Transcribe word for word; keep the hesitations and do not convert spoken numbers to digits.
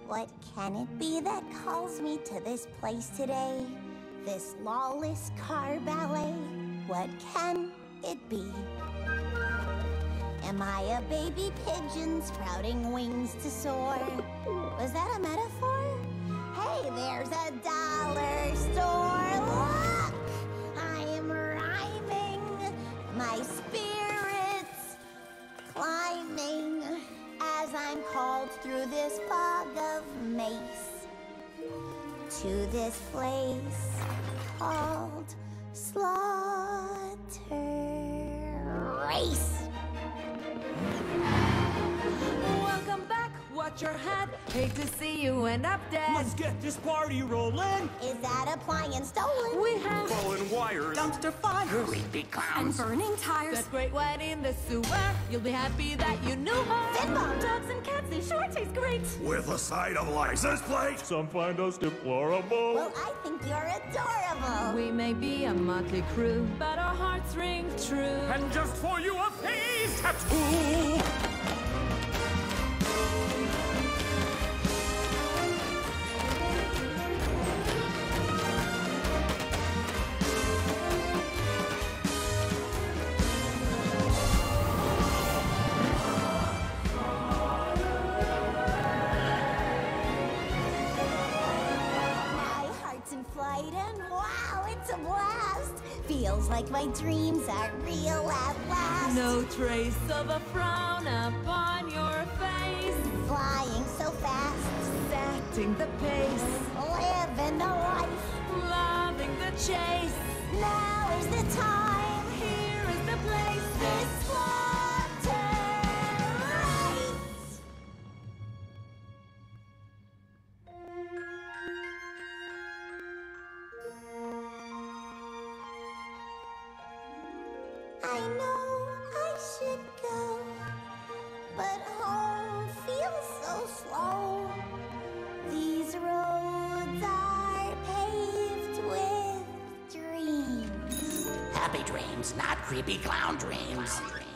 What can it be that calls me to this place today? This lawless car ballet? What can it be? Am I a baby pigeon sprouting wings to soar? Was that a metaphor? Hey, there's a dollar store. Look! I am rhyming. My spirit's climbing as I'm called through this fog of mace to this place called Slaughter Race. Welcome back, watch your head. Hate to see you end up dead. Let's get this party rolling. Is that appliance stolen? We have Fallen wires, dumpster fires, creepy and clowns. burning tires. that great wet in the sewer. You'll be happy that you knew her. Finbone. Dogs and cats, they sure taste great. With a side of license plate. Some find us deplorable. Well, I think you're adorable. We may be a motley crew, but our hearts ring true. And just for you, a face tattoo. And wow, it's a blast! Feels like my dreams are real at last. No trace of a frown upon your face. Flying so fast, Setting the pace. living the life. Loving the chase. Now is the time. Here is the place. This Slaughter Race. I know I should go, but home feels so slow. These roads are paved with dreams. Happy dreams, not creepy clown dreams.